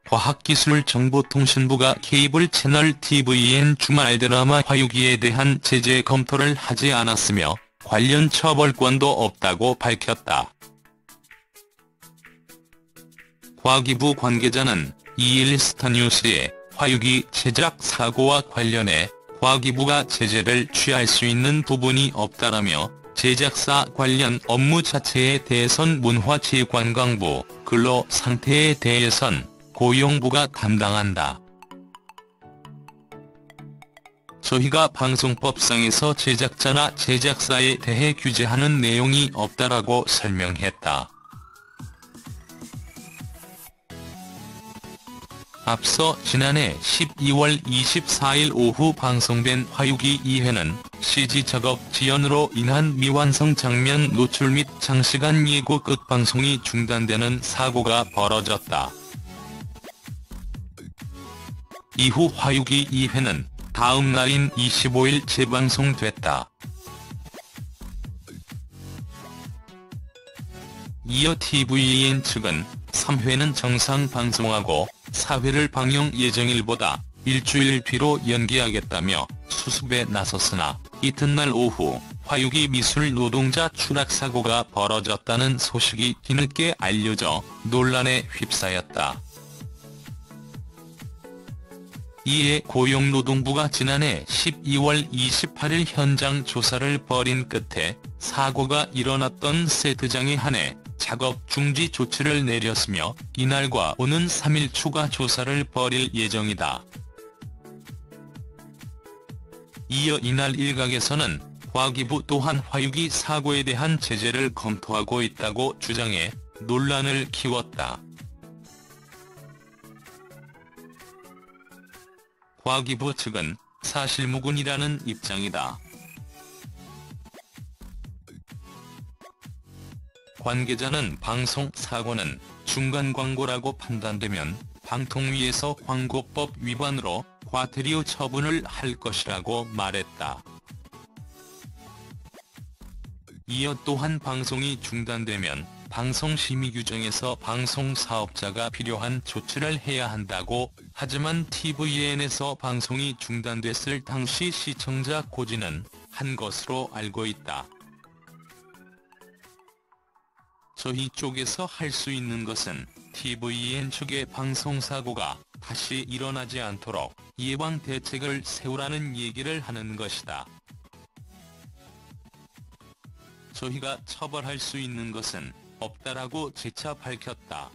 과학기술정보통신부가 케이블 채널 tvN 주말 드라마 화유기에 대한 제재 검토를 하지 않았으며 관련 처벌권도 없다고 밝혔다. 과기부 관계자는 2일 스타뉴스에 화유기 제작 사고와 관련해 과기부가 제재를 취할 수 있는 부분이 없다라며 제작사 관련 업무 자체에 대해선 문화체육관광부, 근로상태에 대해선 고용부가 담당한다. 저희가 방송법상에서 제작자나 제작사에 대해 규제하는 내용이 없다라고 설명했다. 앞서 지난해 12월 24일 오후 방송된 화유기 2회는 CG 작업 지연으로 인한 미완성 장면 노출 및 장시간 예고 끝방송이 중단되는 사고가 벌어졌다. 이후 화유기 2회는 다음 날인 25일 재방송됐다. 이어 tvN 측은 3회는 정상 방송하고 4회를 방영 예정일보다 일주일 뒤로 연기하겠다며 수습에 나섰으나 이튿날 오후 화유기 미술 노동자 추락 사고가 벌어졌다는 소식이 뒤늦게 알려져 논란에 휩싸였다. 이에 고용노동부가 지난해 12월 28일 현장 조사를 벌인 끝에 사고가 일어났던 세트장에 한해 작업 중지 조치를 내렸으며 이날과 오는 3일 추가 조사를 벌일 예정이다. 이어 이날 일각에서는 과기부 또한 화유기 사고에 대한 제재를 검토하고 있다고 주장해 논란을 키웠다. 과기부 측은 사실무근이라는 입장이다. 관계자는 방송 사고는 중간 광고라고 판단되면 방통위에서 광고법 위반으로 과태료 처분을 할 것이라고 말했다. 이어 또한 방송이 중단되면 방송심의 규정에서 방송사업자가 필요한 조치를 해야 한다고 하지만 tvN에서 방송이 중단됐을 당시 시청자 고지는 한 것으로 알고 있다. 저희 쪽에서 할 수 있는 것은 tvN 측의 방송사고가 다시 일어나지 않도록 예방 대책을 세우라는 얘기를 하는 것이다. 저희가 처벌할 수 있는 것은 없다라고 재차 밝혔다.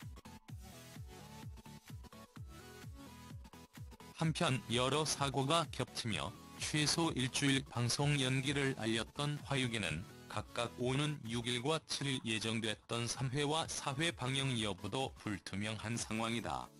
한편 여러 사고가 겹치며 최소 일주일 방송 연기를 알렸던 화유기는 각각 오는 6일과 7일 예정됐던 3회와 4회 방영 여부도 불투명한 상황이다.